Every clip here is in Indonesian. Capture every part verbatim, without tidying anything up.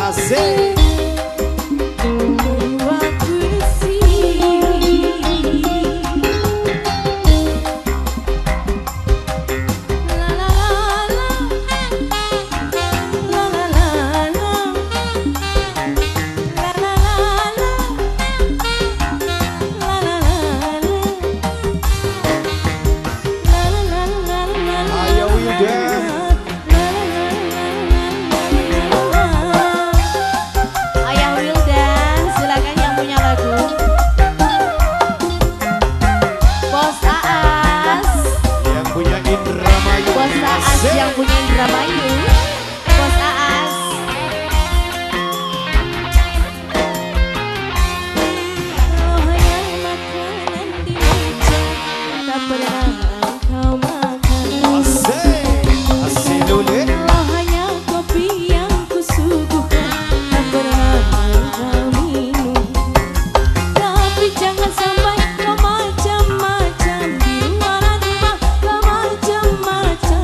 Asik. Yang punya Indramayu, Bos Aas. Oh yang makanan di meja tak pernah kau makan. Asik, asik dulu. Oh hanya kopi yang kusuguhkan tak pernah kau minum. Tapi jangan sampai kau macam-macam di luar rumah, kau macam-macam.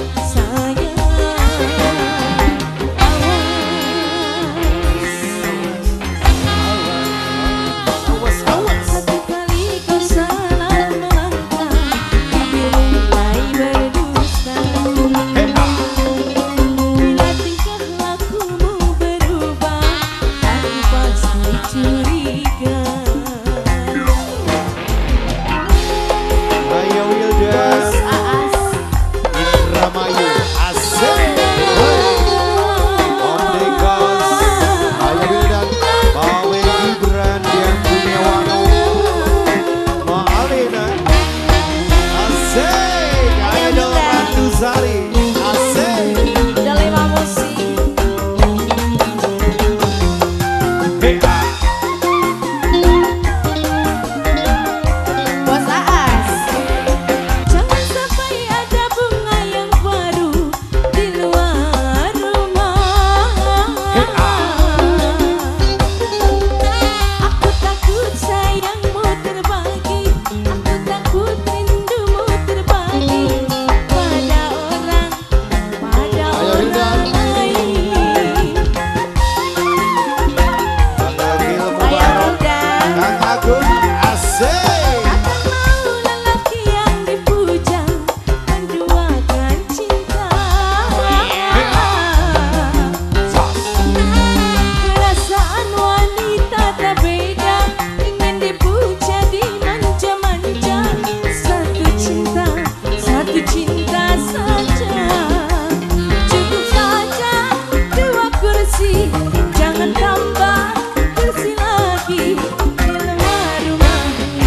Jangan tambah kursi lagi di luar rumah.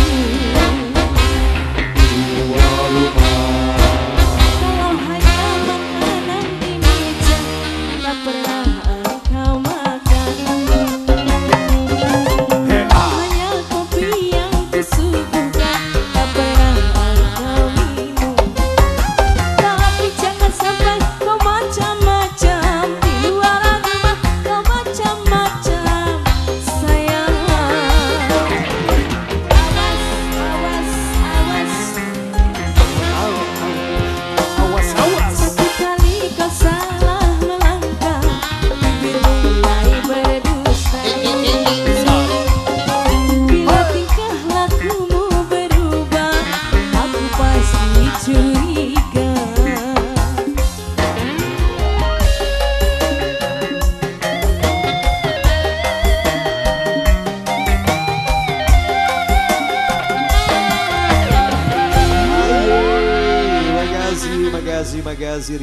Kalau hanya makanan di meja tak pernah kau makan. Hanya kopi yang kusuguhkan tak pernah kau minum. Tapi jangan sampai kau macam-macam di luar rumah, kau macam-macam sayang. Awas, awas, awas, awas. Satu kali kau salah melangkah, bibir mulai berdusta. Bila tingkah lakumu berubah, aku pasti curiga. Magazine, magazine, magazine.